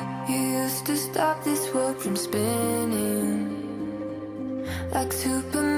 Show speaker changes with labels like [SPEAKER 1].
[SPEAKER 1] You used to stop this world from spinning like Superman.